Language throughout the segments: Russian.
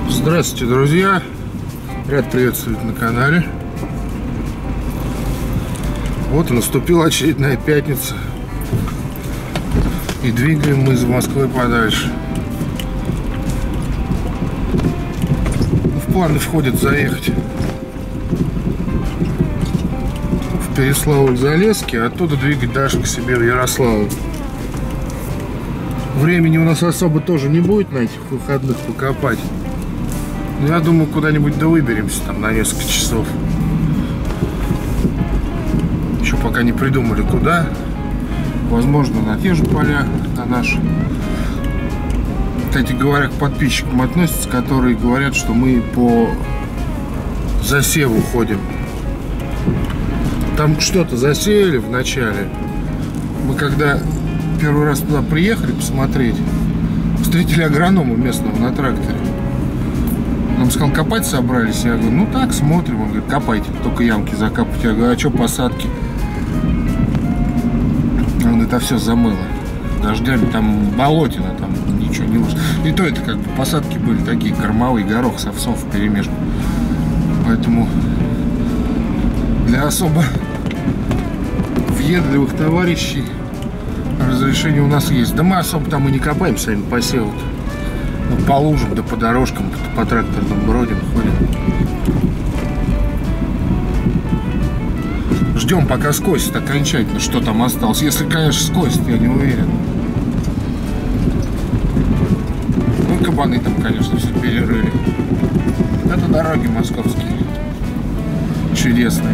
Здравствуйте, друзья! Рад приветствовать на канале. Вот и наступила очередная пятница. И двигаем мы из Москвы подальше. В планы входит заехать в Переславль-Залесский, а оттуда двигать дальше к себе в Ярославль. Времени у нас особо тоже не будет на этих выходных покопать. Но я думаю, куда-нибудь да выберемся там на несколько часов. Еще пока не придумали куда. Возможно, на те же поля, на наши. Кстати говоря, к подписчикам относятся, которые говорят, что мы по засеву ходим. Там что-то засеяли в начале. Мы когда первый раз туда приехали посмотреть, встретили агронома местного на тракторе. Он сказал, копать собрались? Я говорю, ну так, смотрим. Он говорит, копайте, только ямки закапать. Я говорю, а что посадки? Он это все замыло дождями, там болотина, там ничего не вышло. И то это как бы посадки были такие кормовые, горох с овсом вперемешку. Поэтому для особо въедливых товарищей разрешение у нас есть. Да мы особо там и не копаем сами посевы. Ну, по лужам, да по дорожкам, по тракторным бродим, ходим. Ждем, пока скосит окончательно, что там осталось. Если, конечно, скосит, я не уверен. Ну, кабаны там, конечно, все перерыли. Это дороги московские. Чудесные.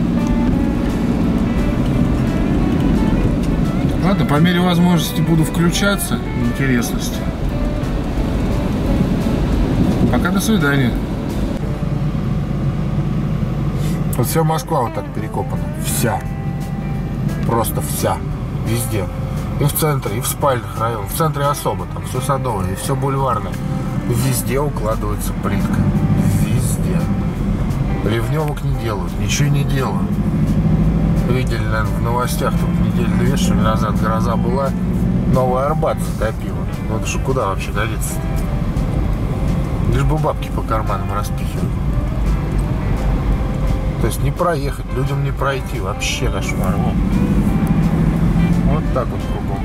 Ладно, по мере возможности буду включаться. Интересности. Пока, до свидания. Вот вся Москва вот так перекопана. Вся. Просто вся. Везде. И в центре, и в спальных районах. В центре особо. Там все садовое, и все бульварное. Везде укладывается плитка. Везде. Ливневок не делают. Ничего не делают. Видели, наверное, в новостях тут неделю-две, что ли, назад гроза была. Новый Арбат затопило. Ну это же куда вообще годится? Лишь бы бабки по карманам распихивают. То есть не проехать, людям не пройти. Вообще кошмар. Вот так вот кругом.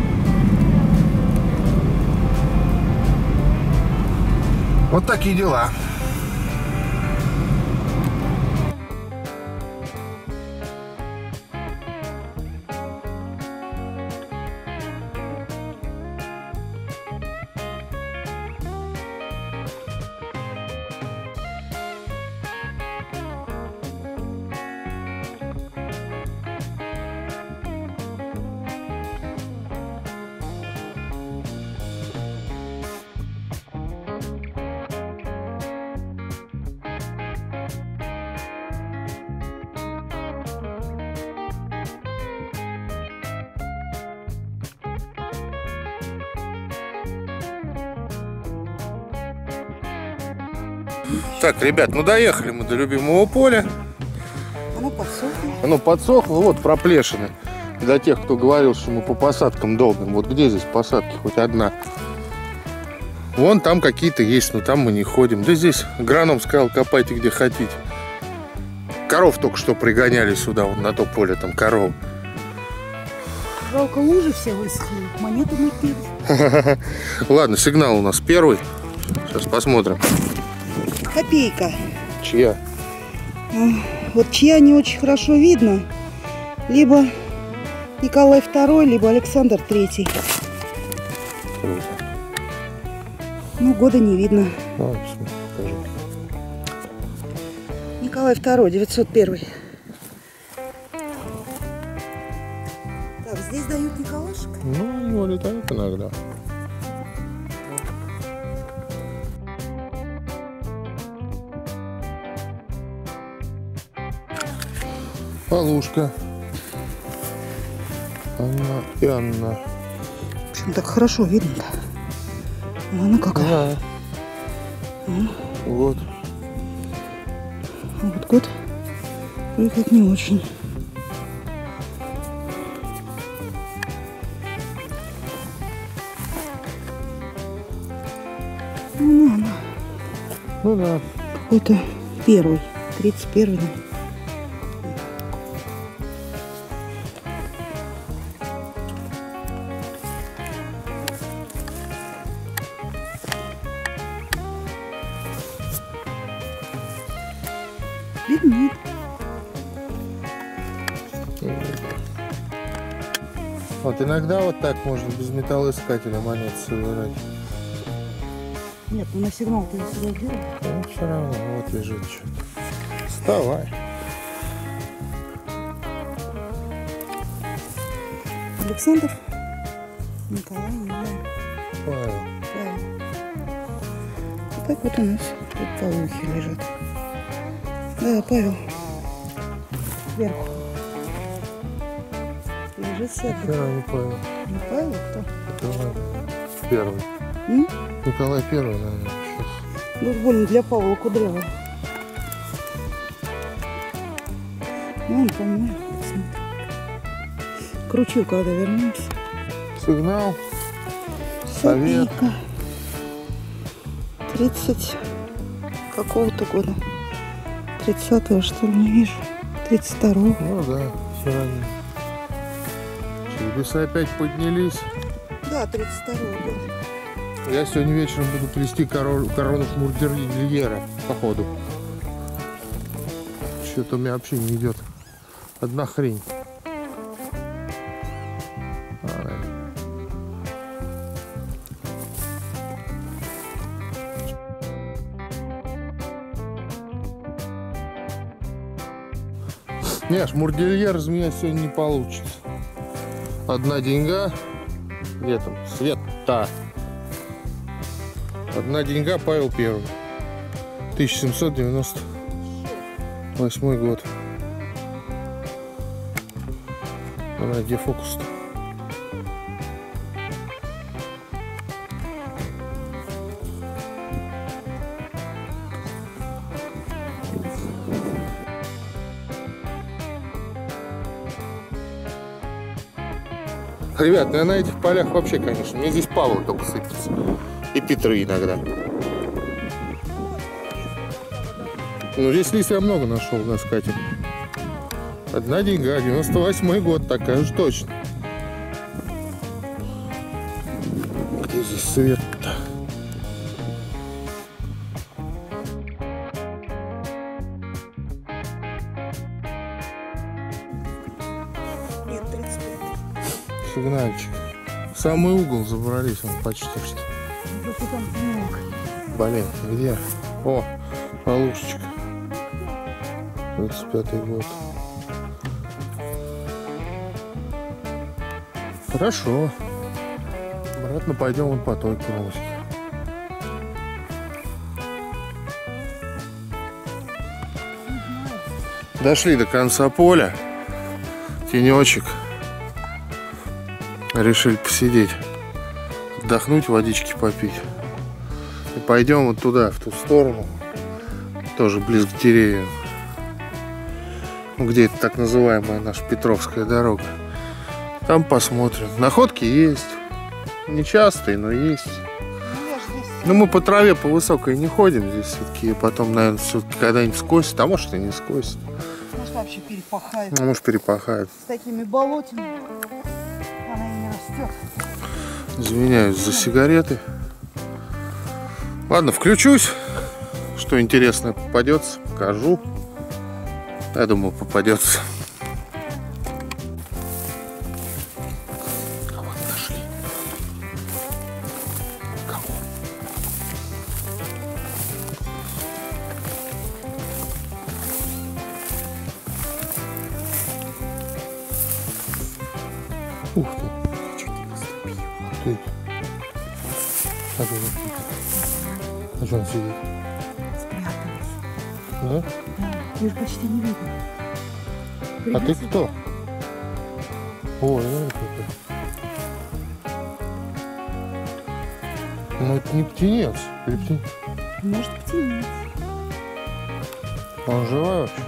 Вот такие дела. Так, ребят, ну доехали мы до любимого поля. Оно подсохло. Оно подсохло, вот проплешины. Для тех, кто говорил, что мы по посадкам долбим. Вот где здесь посадки? Хоть одна. Вон там какие-то есть, но там мы не ходим. Да здесь агроном сказал, копайте где хотите. Коров только что пригоняли сюда, вот на то поле, там коров. Жалко, лужи все высохли. Монеты мы пили. Ладно, сигнал у нас первый. Сейчас посмотрим. Копейка. Чья? Вот чья не очень хорошо видно. Либо Николай II, либо Александр III. Ну, года не видно. Николай II, 901. Так, здесь дают Николашек. Ну, его летают иногда. Полушка. Анна и Анна. Почему так хорошо видно-то? Она какая? Да. Вот. Вот год. И как не очень. Ну, она. Ну да. Какой-то первый. 31-й. Нет. Вот иногда вот так можно без металлоискателя монет собирать. Нет, ну на сигнал ты сюда делал. Ну, все равно, вот лежит что-то. Вставай. Александр, Николай, не знаю. Павел. Павел. И так вот у нас тут павлухи лежат. Да, Павел. Сверху. Лежит сверху. Вчера не Павел. Не Павел, кто? Николай первый. М? Николай первый, наверное. Сейчас. Ну, больно для Павла кудрявого. Ну, он понимает. Кручу, когда вернемся. Сигнал. Совет. Копейка. 30 какого-то года. 30-го, что ли, не вижу. 32-го. Ну да, все равно. Череписы опять поднялись. Да, 32-го года. Я сегодня вечером буду плести корону шмурдерьера, походу. Что-то у меня вообще не идет. Одна хрень. Не, шмурдельер из меня сегодня не получится. Одна деньга. Где там? Свет-то. Одна деньга, Павел Первый. 1798 год. Давай, где фокус-то? Ребят, ну я на этих полях вообще, конечно, мне здесь Павел только сыпется. И Петры иногда. Ну здесь лис я много нашел на скате. Одна деньга, 98-й год, такая же точно. Где здесь свет-то? Нет, 35. Сигнальчик. В самый угол забрались, он почти что. Блин, где? О, полушечка. 25-й год. Хорошо. Обратно пойдем вот по той полоске. Дошли до конца поля. Тенечек. Решили посидеть, отдохнуть, водички попить. И пойдем вот туда, в ту сторону. Тоже ближе к деревьям. Где это так называемая наша Петровская дорога. Там посмотрим. Находки есть. Нечастые, но есть. Но мы по траве по высокой не ходим здесь все-таки. Потом, наверное, все-таки когда-нибудь скосит. А может и не скосит. Может вообще перепахает. Ну, может перепахает. С такими болотами она и не растет. Извиняюсь за сигареты. Ладно, включусь. Что интересное попадется, покажу. Я думаю, попадется. Кого нашли? Кого? Ух ты. Ты. А что он сидит? Спряталась. Да? Да, их почти не видно. А ты кто? Ой, ну это. Ну это не птенец. Или птенец? Может, птенец. Он живой вообще?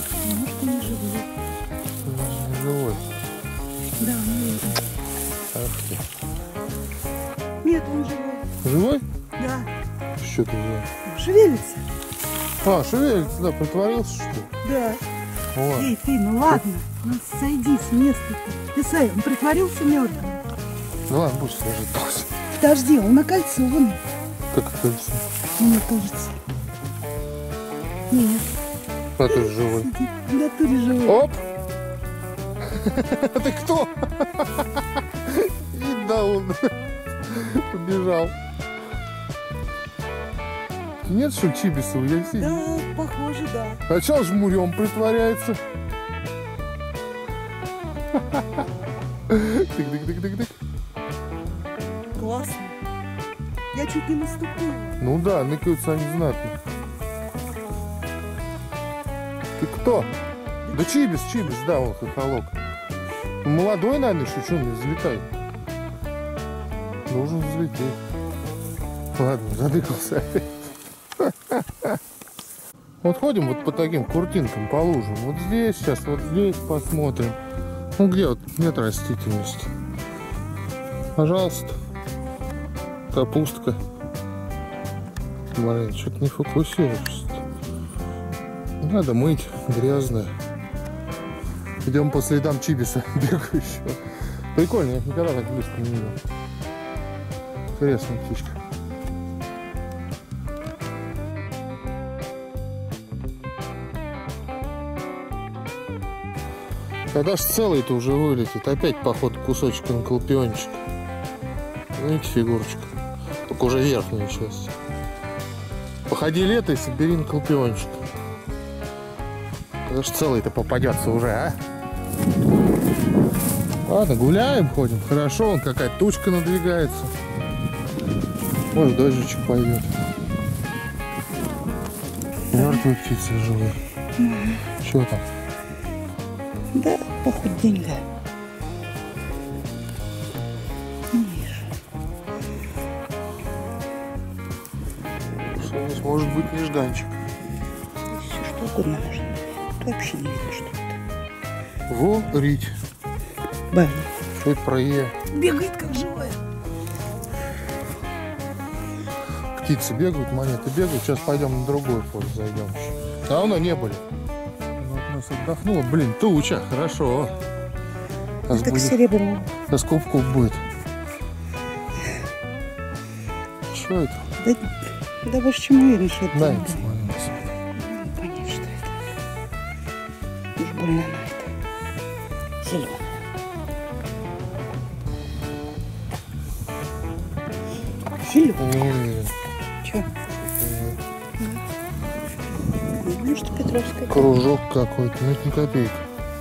Может, и не живой. Живой. Да, не видно. Хорошо. Нет, он живой. Живой? Да. Что ты взял? Шевелится. А, шевелится, да, притворился, что ли? Да. Вот. Эй, ты, ну ладно. Ну сойди с места-то. Писай, он притворился мертвым. Ну ладно, будешь лежать пусть. Подожди, он окольцован. Как кажется? Мне кажется. Нет. А ты же живой. Сидит в натуре живой. Оп! Ты кто? И да, он побежал. Нет, что Чибиса у Ясини? Да, похоже, да. А что жмурем притворяется? Тык-тык-тык-тык-тык. Классно. Я чуть не наступила. Ну да, ныкаются они знатно. Ты кто? Да Чибис, да, он хохолок. Молодой, наверное, еще что он не взлетает? Должен взлететь. Ладно, задыкался опять. Вот ходим вот по таким куртинкам, по лужам. Вот здесь сейчас, вот здесь посмотрим. Ну где вот нет растительности. Пожалуйста. Капустка. Блин, что-то не фокусируешься. Надо мыть, грязное. Идем по следам Чибиса бегающего. Прикольно, я их никогда так близко не видел. Интересная птичка. Когда ж целый-то уже вылетит, опять походу кусочек анколпиончик. Видите, фигурочка. Только уже верхняя часть. Походи лето и собери анколпиончик. Когда ж целый-то попадется уже, а? Ладно, гуляем, ходим. Хорошо, вон какая-то тучка надвигается. Может, дождичек пойдет. Мертвые птицы живые. Что там? Да, походу деньга. Миша. Что здесь может быть нежданчик? Здесь все что угодно можно. Тут вообще не видно, что это. Во, рить. Бань. Что это про Е? Бегает как живая. Птицы бегают, монеты бегают. Сейчас пойдем на другое поле зайдем. Давно не были. Вот нас отдохнуло. Блин, туча, хорошо. Как серебро. Сейчас кубков будет. Что это? Да больше чем уверен, что это. Дай деньги. посмотрим. Ну, понять, что это. Уж больно на это. Зеленое. Зеленое. Не уверен. Че? Может, Петровская. Кружок какой-то, ну это не копейка.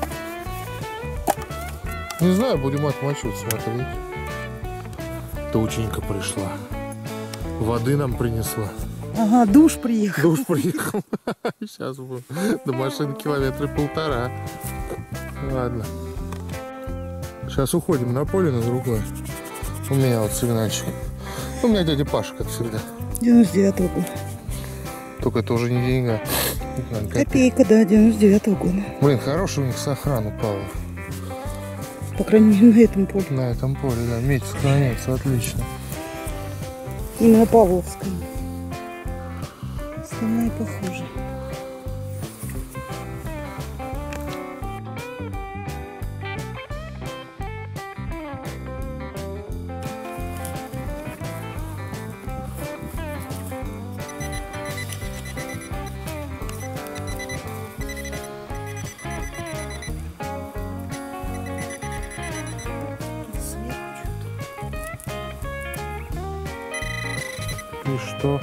Не знаю, будем отмачивать, смотреть. Тученька пришла. Воды нам принесла. Ага, душ приехал. Душ приехал. Сейчас будем. До машины километра 1,5. Ладно. Сейчас уходим на поле, на другое. У меня вот сигнальчик. У меня дядя Паша, как всегда. 99-го года. Только это уже не деньга. Копейка, да, 99-го года. Блин, хороший у них сохран упал. По крайней мере, на этом поле. На этом поле, да. Медь сохраняется, отлично. Именно Павловская. Остальные похожи. И что?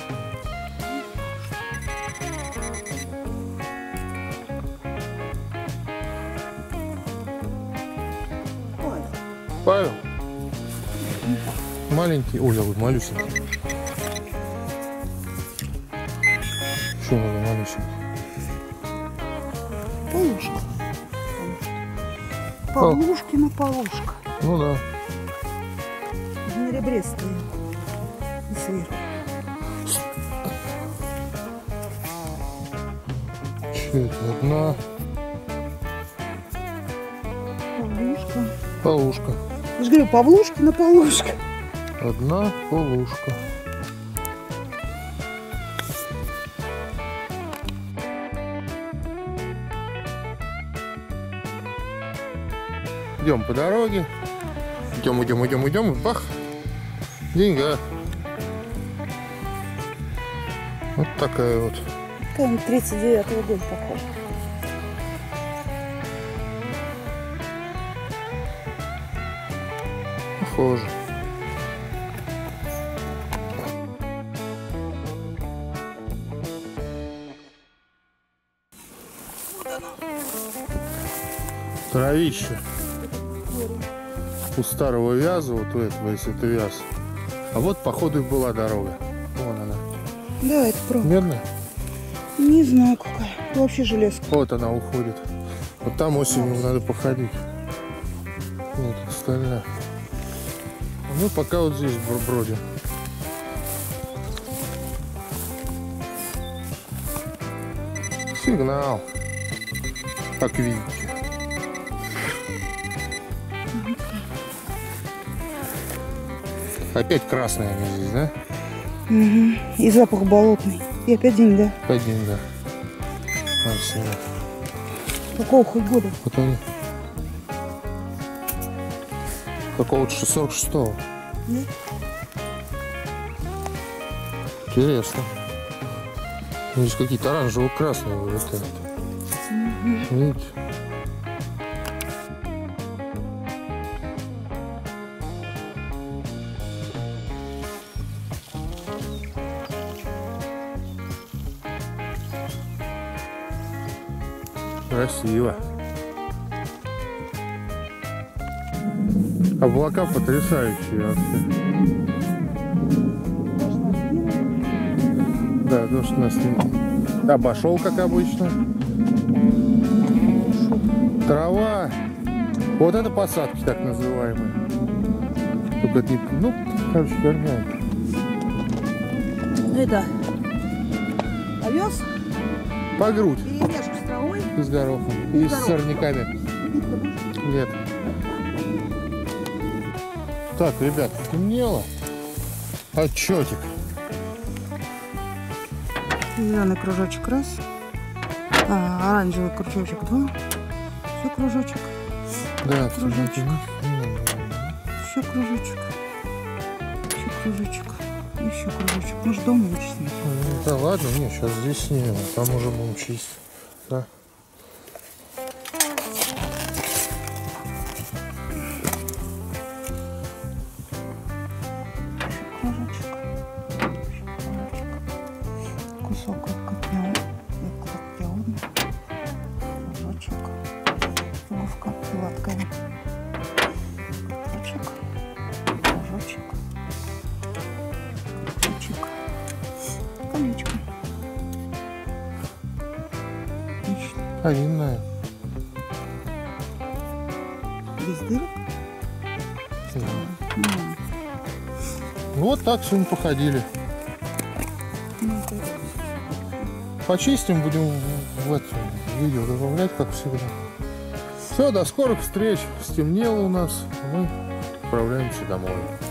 Павел? Маленький, ой, малюсенький. Что надо малюсенький? Полушка. Полушкина полушка. Ну да. На ребре стоит. И сверху. Что это? Одна Полушка. полушка. Я же говорю, Павлушка на Павлушка. Одна полушка. Идем по дороге. Идем, и бах. Деньга. Вот такая вот. Какая-нибудь 39-го года похоже. Похоже. Травище. У старого вяза, вот у этого, если это вяз. А вот, походу, и была дорога. Вон она. Да, это правда. Медная? Не знаю какая. Вообще железка. Вот она уходит. Вот там осенью надо походить. Вот остальная. Ну, пока вот здесь бродим. Сигнал. Как видите. Опять красные они здесь, да? Угу. И запах болотный. И опять деньга. Опять деньга. Надо снимать. Какого хоть года? Вот они. Какого-то 46-го. Да? Интересно. Здесь какие-то оранжево-красные вылетают. Видите? Красиво. Облака потрясающие вообще. Да, дождь нас не обошел, как обычно. Трава. Вот это посадки так называемые. Только это не... Ну, короче, херня. Это овес? По грудь. Перемешку с травой. И с горохом. И с сорняками. Нет. Так, ребят, темнело. Отчетик. Зеленый кружочек раз. Оранжевый кружочек два. Еще кружочек. Да, Кружочек. Еще кружочек. Еще кружочек. Еще кружочек. Может, дома вычислить? Да ладно, не, сейчас здесь снимем, а там уже будем чистить. Да. Кружочек. Кусок котлеон. Кружочек. Головка гладкая. Кружочек. Кружочек. Кружочек. Колечко. Отлично. Длинная. Без дырок? Вот так сегодня походили. Почистим, будем в это видео добавлять, как всегда. Все, до скорых встреч. Стемнело у нас. Мы отправляемся домой.